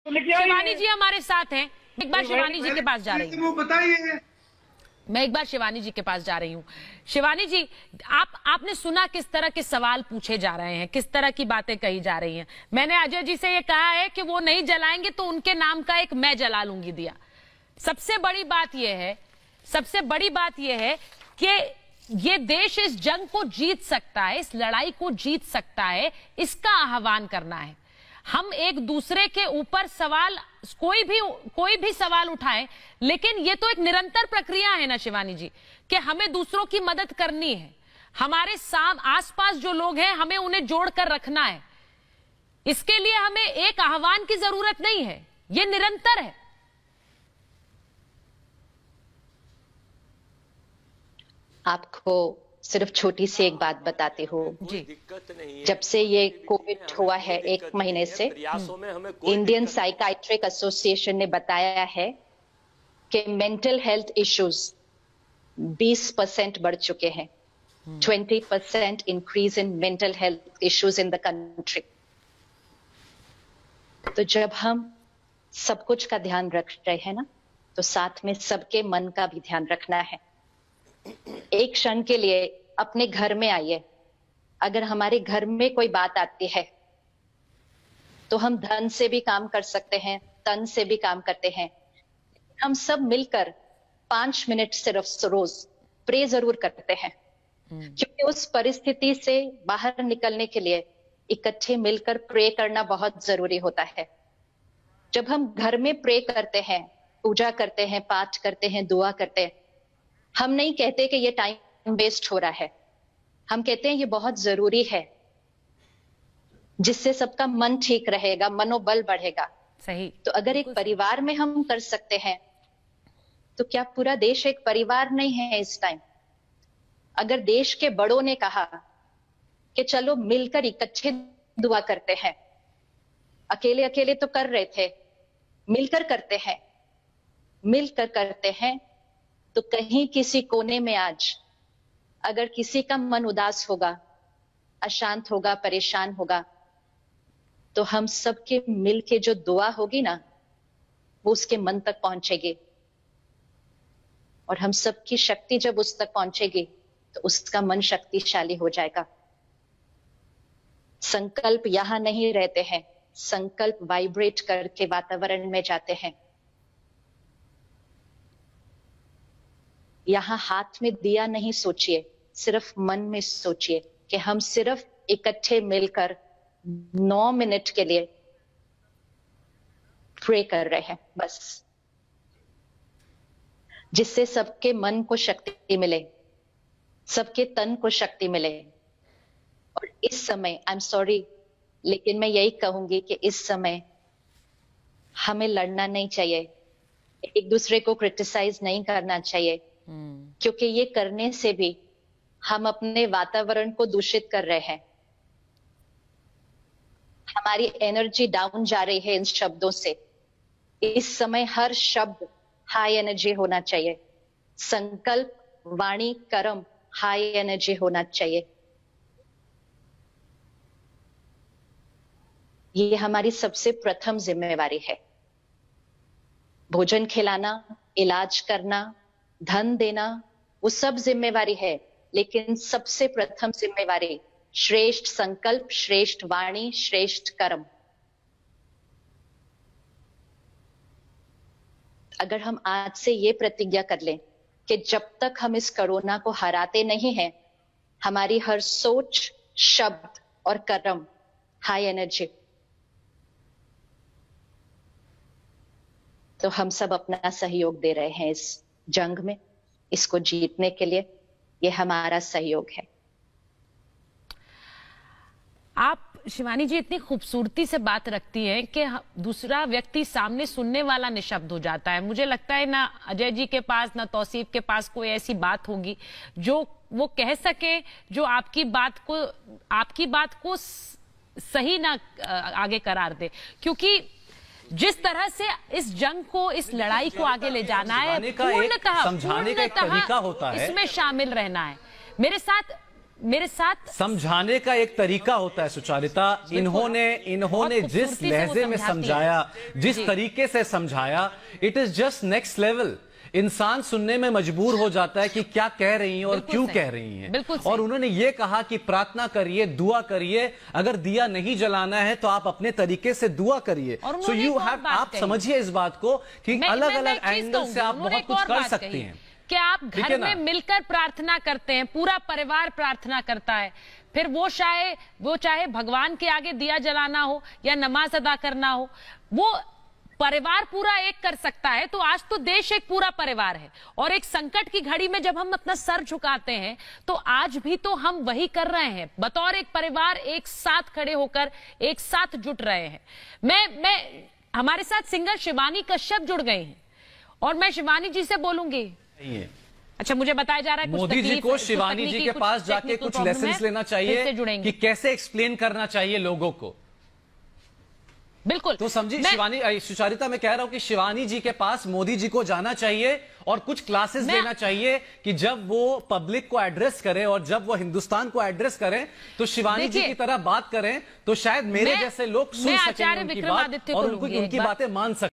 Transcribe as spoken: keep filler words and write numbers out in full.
शिवानी जी हमारे साथ हैं, एक बार शिवानी जी के पास जा रही हूँ। बताइए, मैं एक बार शिवानी जी के पास जा रही हूँ। शिवानी जी, आप आपने सुना किस तरह के सवाल पूछे जा रहे हैं, किस तरह की बातें कही जा रही हैं। मैंने अजय जी से ये कहा है कि वो नहीं जलाएंगे तो उनके नाम का एक मैं जला लूंगी दिया। सबसे बड़ी बात यह है, सबसे बड़ी बात यह है कि ये देश इस जंग को जीत सकता है, इस लड़ाई को जीत सकता है, इसका आह्वान करना है। हम एक दूसरे के ऊपर सवाल, कोई भी कोई भी सवाल उठाएं, लेकिन ये तो एक निरंतर प्रक्रिया है ना शिवानी जी, कि हमें दूसरों की मदद करनी है। हमारे साम आसपास जो लोग हैं हमें उन्हें जोड़कर रखना है। इसके लिए हमें एक आह्वान की जरूरत नहीं है, ये निरंतर है। आपको सिर्फ छोटी सी एक बात बताती हूँ। जब से ये कोविड हुआ है एक महीने से, इंडियन साइकाइट्रिक एसोसिएशन ने बताया है कि मेंटल हेल्थ इश्यूज बीस परसेंट बढ़ चुके हैं। बीस percent increase in mental health issues in the country. तो जब हम सब कुछ का ध्यान रख रहे हैं ना, तो साथ में सबके मन का भी ध्यान रखना है। एक क्षण के लिए अपने घर में आइए। अगर हमारे घर में कोई बात आती है तो हम धन से भी काम कर सकते हैं, तन से भी काम करते हैं। हम सब मिलकर पांच मिनट सिर्फ रोज प्रे जरूर करते हैं, क्योंकि उस परिस्थिति से बाहर निकलने के लिए इकट्ठे मिलकर प्रे करना बहुत जरूरी होता है। जब हम घर में प्रे करते हैं, पूजा करते हैं, पाठ करते हैं, दुआ करते हैं, हम नहीं कहते कि ये टाइम वेस्ट हो रहा है, हम कहते हैं ये बहुत जरूरी है, जिससे सबका मन ठीक रहेगा, मनोबल बढ़ेगा। सही। तो अगर एक परिवार में हम कर सकते हैं तो क्या पूरा देश एक परिवार नहीं है इस टाइम? अगर देश के बड़ों ने कहा कि चलो मिलकर इकट्ठे दुआ करते हैं, अकेले अकेले तो कर रहे थे, मिलकर करते हैं, मिलकर करते हैं, तो कहीं किसी कोने में आज अगर किसी का मन उदास होगा, अशांत होगा, परेशान होगा, तो हम सबके मिलके जो दुआ होगी ना, वो उसके मन तक पहुंचेगी। और हम सबकी शक्ति जब उस तक पहुंचेगी तो उसका मन शक्तिशाली हो जाएगा। संकल्प यहां नहीं रहते हैं, संकल्प वाइब्रेट करके वातावरण में जाते हैं। यहां हाथ में दिया नहीं सोचिए, सिर्फ मन में सोचिए कि हम सिर्फ इकट्ठे मिलकर नौ मिनट के लिए प्रे कर रहे हैं बस, जिससे सबके मन को शक्ति मिले, सबके तन को शक्ति मिले। और इस समय, आई एम सॉरी, लेकिन मैं यही कहूंगी कि इस समय हमें लड़ना नहीं चाहिए, एक दूसरे को क्रिटिसाइज नहीं करना चाहिए, क्योंकि ये करने से भी हम अपने वातावरण को दूषित कर रहे हैं। हमारी एनर्जी डाउन जा रही है इन शब्दों से। इस समय हर शब्द हाई एनर्जी होना चाहिए। संकल्प, वाणी, कर्म हाई एनर्जी होना चाहिए। ये हमारी सबसे प्रथम जिम्मेवारी है। भोजन खिलाना, इलाज करना, धन देना, वो सब जिम्मेवारी है, लेकिन सबसे प्रथम जिम्मेवारी श्रेष्ठ संकल्प, श्रेष्ठ वाणी, श्रेष्ठ कर्म। अगर हम आज से ये प्रतिज्ञा कर लें कि जब तक हम इस कोरोना को हराते नहीं हैं, हमारी हर सोच, शब्द और कर्म हाई एनर्जी, तो हम सब अपना सहयोग दे रहे हैं इस जंग में। इसको जीतने के लिए ये हमारा सहयोग है। आप शिवानी जी इतनी खूबसूरती से बात रखती हैं कि दूसरा व्यक्ति सामने सुनने वाला निशब्द हो जाता है। मुझे लगता है ना अजय जी के पास, ना तौसीफ के पास कोई ऐसी बात होगी जो वो कह सके, जो आपकी बात को आपकी बात को सही ना आगे करार दे, क्योंकि जिस तरह से इस जंग को, इस लड़ाई को आगे ले जाना है, पूर्णतः समझाने का एक तरीका होता है, इसमें शामिल रहना है। मेरे साथ मेरे साथ समझाने का एक तरीका होता है सुचारिता। इन्होंने इन्होंने बहुत जिस खूबसूरती से वो लहजे में समझाती समझाया, जिस जी। तरीके से समझाया, it is just next level. इंसान सुनने में मजबूर हो जाता है कि क्या कह रही हैं और बिल्कुल क्यों सही। कह रही हैं। बिल्कुल सही। और उन्होंने ये कहा कि प्रार्थना करिए, दुआ करिए, अगर दिया नहीं जलाना है तो आप अपने तरीके से दुआ करिए। और सो उन्होंने यू एक और हैव, बात आप कही। समझिए इस बात को कि मैं- अलग मैं- मैं अलग एक चीज एंगल से कहूंगी, आप उन्होंने बहुत एक कुछ और कर बात सकते कही हैं। कि आप ठीक घर है में ना? मिलकर प्रार्थना करते हैं, पूरा परिवार प्रार्थना करता है, फिर वो चाहे वो चाहे भगवान के आगे दिया जलाना हो या नमाज अदा करना हो, वो परिवार पूरा एक कर सकता है। तो आज तो देश एक पूरा परिवार है, और एक संकट की घड़ी में जब हम अपना सर झुकाते हैं तो आज भी तो हम वही कर रहे हैं, बतौर एक परिवार एक साथ खड़े होकर एक साथ जुट रहे हैं। मैं मैं हमारे साथ सिंगर शिवानी कश्यप जुड़ गए हैं, और मैं शिवानी जी से बोलूंगी। अच्छा, मुझे बताया जा रहा है कुछ मोदी जी तकलीफ- को कुछ शिवानी जी तकनीकी, के कुछ पास जाके टेक्निकल कुछ प्रॉब्लम लेसन्स है, लेना फिर चाहिए से जुड़ेंगे। कि कैसे एक्सप्लेन करना चाहिए लोगों को। बिल्कुल। तो समझिए मैं- शिवानी, अ, सुचारिता, मैं कह रहा हूं कि शिवानी जी के पास मोदी जी को जाना चाहिए और कुछ क्लासेस मैं- लेना चाहिए कि जब वो पब्लिक को एड्रेस करें और जब वो हिंदुस्तान को एड्रेस करें तो शिवानी जी देखिए, की तरह बात करें, तो शायद मेरे मैं- जैसे लोग सुन मैं सकें आचार्य उनकी बात विक्रमादित्य और को उनको लूंगी एक उनकी बार। बातें मान सकें।